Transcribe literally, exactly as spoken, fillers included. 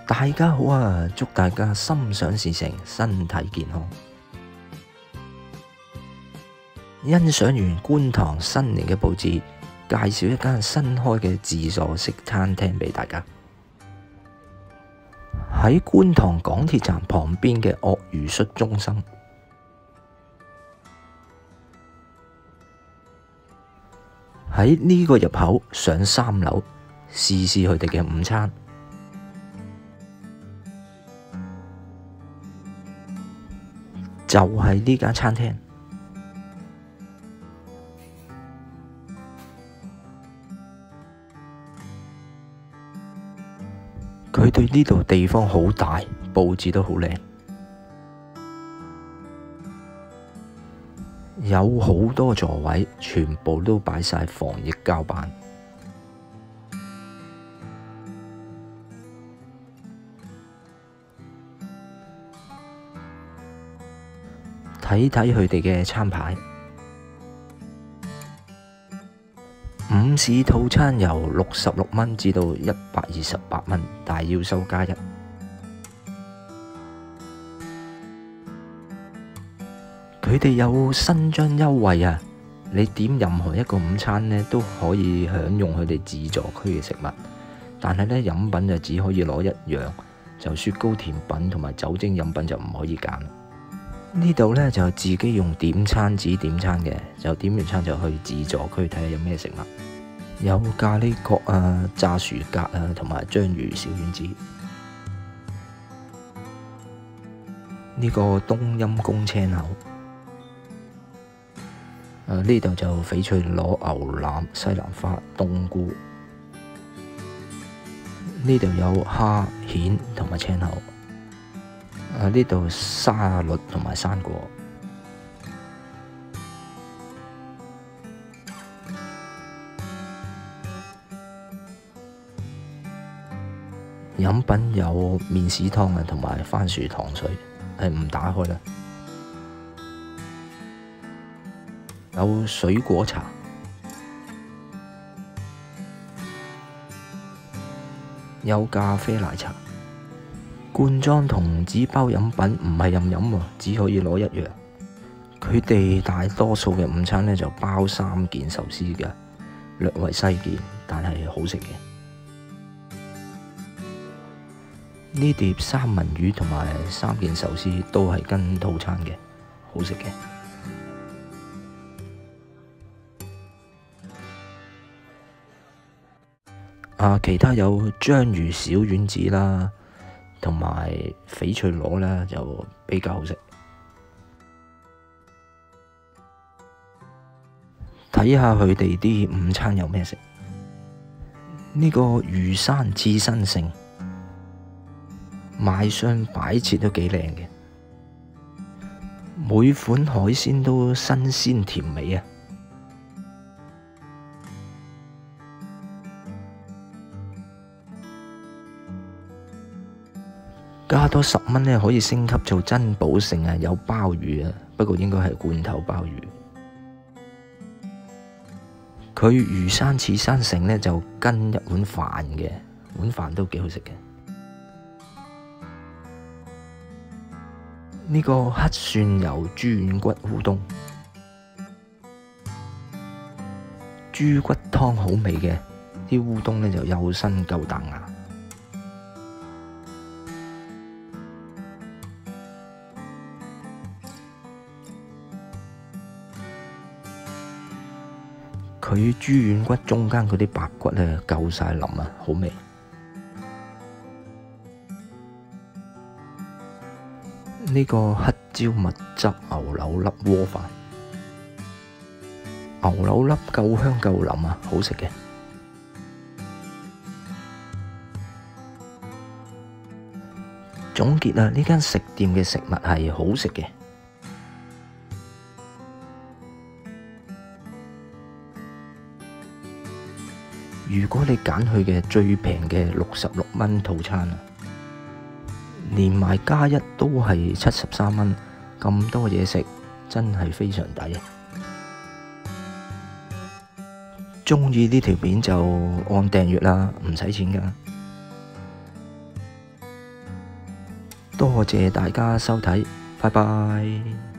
大家好啊！祝大家心想事成，身體健康。欣賞完觀塘新年嘅佈置，介紹一間新開嘅自助式餐廳俾大家。喺觀塘港鐵站旁邊嘅鱷魚恤中心，喺呢個入口上三樓，試試佢哋嘅午餐。就係呢間餐廳，佢對呢度地方好大，佈置都好靚，有好多座位，全部都擺晒防疫膠板。睇睇佢哋嘅餐牌，午市套餐由六十六蚊至到一百二十八蚊，但係要收加一。佢哋有新張優惠啊！你點任何一個午餐呢，都可以享用佢哋自助區嘅食物，但係呢，飲品就只可以攞一樣，就雪糕、甜品同埋酒精飲品就唔可以揀。呢度呢就自己用點餐紙點餐嘅，就點完餐就去自助區睇下有咩食物，有咖喱角啊、炸薯格啊，同埋章魚小丸子。呢個冬陰功青口，誒呢度就翡翠螺、牛腩、西蘭花、冬菇。呢度有蝦、蜆同埋青口。啊！呢度沙律同埋生果，飲品有麵豉湯啊，同埋番薯糖水，係唔打開啦。有水果茶，有咖啡奶茶。罐裝同紙包飲品唔係任飲喎，只可以攞一樣。佢哋大多數嘅午餐呢就包三件壽司嘅，略為細件，但係好食嘅。呢碟三文魚同埋三件壽司都係跟套餐嘅，好食嘅。啊，其他有章魚小丸子啦，同埋翡翠螺咧就比較好食。睇下佢哋啲午餐有咩食。呢個魚生刺身盛，賣相擺設都幾靚嘅，每款海鮮都新鮮甜美啊！加多十蚊咧，可以升級做珍寶盛啊！有鮑魚啊，不過應該係罐頭鮑魚。佢魚生刺身盛咧就跟一碗飯嘅，碗飯都幾好食嘅。呢個黑蒜油豬軟骨烏冬，豬骨湯好味嘅，啲烏冬咧就幼身夠彈牙。佢豬軟骨中間嗰啲白骨咧夠晒腍啊，好味。呢個黑椒蜜汁牛柳粒鍋飯，牛柳粒夠香夠腍啊，好食嘅。總結啊，呢間食店嘅食物係好食嘅。如果你揀佢嘅最平嘅六十六蚊套餐啊，連埋加一都係七十三蚊，咁多嘢食真係非常抵啊！鍾意呢條片就按訂閱啦，唔使錢㗎。 多謝大家收睇，拜拜。